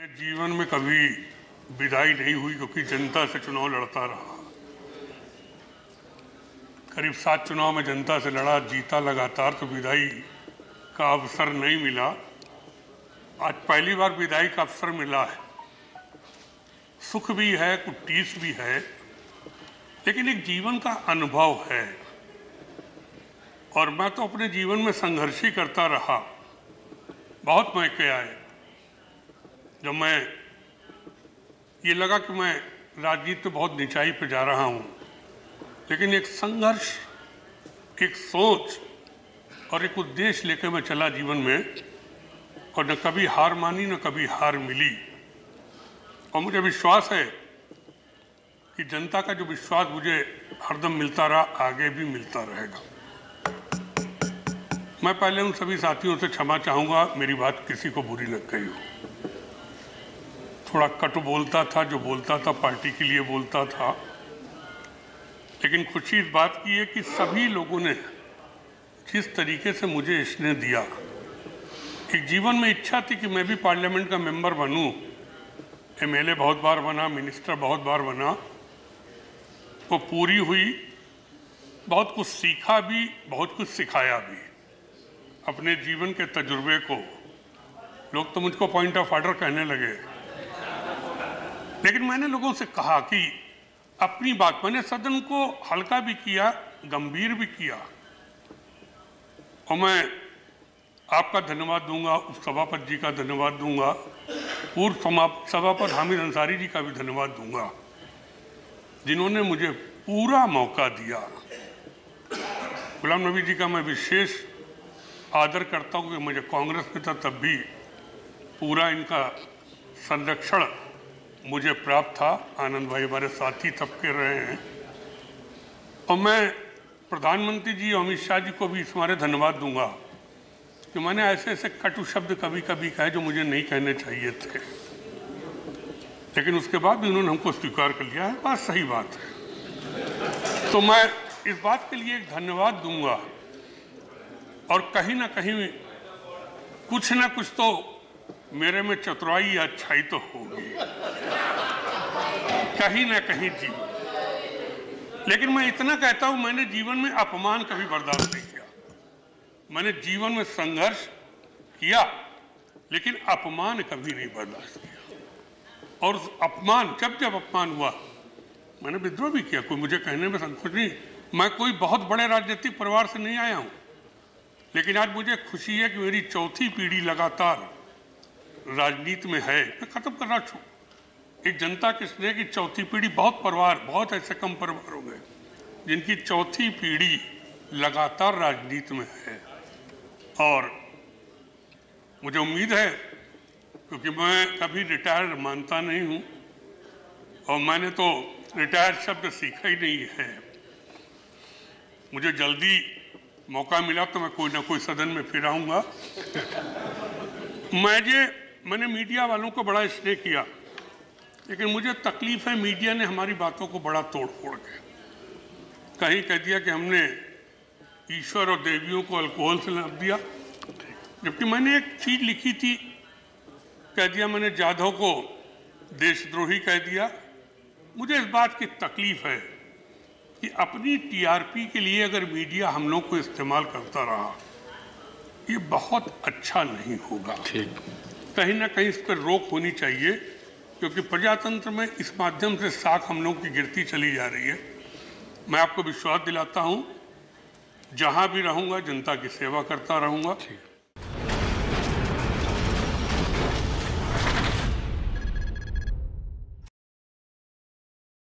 मेरे जीवन में कभी विदाई नहीं हुई क्योंकि जनता से चुनाव लड़ता रहा। करीब 7 चुनाव में जनता से लड़ा, जीता लगातार, तो विदाई का अवसर नहीं मिला। आज पहली बार विदाई का अवसर मिला है। सुख भी है, कुछ टीस भी है, लेकिन एक जीवन का अनुभव है। और मैं तो अपने जीवन में संघर्ष ही करता रहा। बहुत मौके आए जब मैं ये लगा कि मैं राजनीति में बहुत निचाई पे जा रहा हूँ, लेकिन एक संघर्ष, एक सोच और एक उद्देश्य लेकर मैं चला जीवन में, और न कभी हार मानी न कभी हार मिली। और मुझे विश्वास है कि जनता का जो विश्वास मुझे हरदम मिलता रहा, आगे भी मिलता रहेगा। मैं पहले उन सभी साथियों से क्षमा चाहूँगा, मेरी बात किसी को बुरी लग गई हो। थोड़ा कटु बोलता था, जो बोलता था पार्टी के लिए बोलता था, लेकिन खुशी इस बात की है कि सभी लोगों ने जिस तरीके से मुझे स्नेह दिया, एक जीवन में इच्छा थी कि मैं भी पार्लियामेंट का मेंबर बनूं, एमएलए बहुत बार बना, मिनिस्टर बहुत बार बना, वो पूरी हुई। बहुत कुछ सीखा भी, बहुत कुछ सिखाया भी। अपने जीवन के तजुर्बे को, लोग तो मुझको पॉइंट ऑफ ऑर्डर कहने लगे, लेकिन मैंने लोगों से कहा कि अपनी बात, मैंने सदन को हल्का भी किया, गंभीर भी किया। और मैं आपका धन्यवाद दूंगा, उप सभापति जी का धन्यवाद दूंगा, पूर्व सभापति हामिद अंसारी जी का भी धन्यवाद दूंगा, जिन्होंने मुझे पूरा मौका दिया। गुलाम नबी जी का मैं विशेष आदर करता हूँ कि मुझे कांग्रेस में था तब भी पूरा इनका संरक्षण मुझे प्राप्त था। आनंद भाई हमारे साथी तब के रहे हैं। और मैं प्रधानमंत्री जी अमित शाह जी को भी इस मारे धन्यवाद दूंगा कि मैंने ऐसे ऐसे कटु शब्द कभी कभी कहे जो मुझे नहीं कहने चाहिए थे, लेकिन उसके बाद भी उन्होंने हमको स्वीकार कर लिया है। बात सही बात है। तो मैं इस बात के लिए एक धन्यवाद दूंगा, और कहीं ना कहीं कुछ ना कुछ तो मेरे में चतुराई या अच्छाई तो होगी, कहीं ना कहीं जी। लेकिन मैं इतना कहता हूं, मैंने जीवन में अपमान कभी बर्दाश्त नहीं किया। मैंने जीवन में संघर्ष किया, लेकिन अपमान कभी नहीं बर्दाश्त किया। और अपमान, जब जब अपमान हुआ, मैंने विद्रोह भी किया। कोई मुझे कहने में संकोच नहीं। मैं कोई बहुत बड़े राजनीतिक परिवार से नहीं आया हूं, लेकिन आज मुझे खुशी है कि मेरी चौथी पीढ़ी लगातार राजनीति में है। मैं खत्म कर रहा हूँ एक जनता के स्नेह की चौथी पीढ़ी। बहुत परिवार, बहुत ऐसे कम परिवार हो गए जिनकी चौथी पीढ़ी लगातार राजनीति में है। और मुझे उम्मीद है, क्योंकि मैं कभी रिटायर मानता नहीं हूँ, और मैंने तो रिटायर शब्द सीखा ही नहीं है। मुझे जल्दी मौका मिला तो मैं कोई ना कोई सदन में फिर आऊँगा। मैंने मीडिया वालों को बड़ा स्नेह किया, लेकिन मुझे तकलीफ है मीडिया ने हमारी बातों को बड़ा तोड़ फोड़ के कहीं कह दिया कि हमने ईश्वर और देवियों को अल्कोहल से नाप दिया, जबकि मैंने एक चीज लिखी थी, कह दिया मैंने जाधव को देशद्रोही कह दिया। मुझे इस बात की तकलीफ है कि अपनी टीआरपी के लिए अगर मीडिया हम लोग को इस्तेमाल करता रहा, ये बहुत अच्छा नहीं होगा। कहीं ना कहीं इस पर रोक होनी चाहिए, क्योंकि प्रजातंत्र में इस माध्यम से साख हम लोग की गिरती चली जा रही है। मैं आपको विश्वास दिलाता हूं, जहां भी रहूंगा जनता की सेवा करता रहूंगा।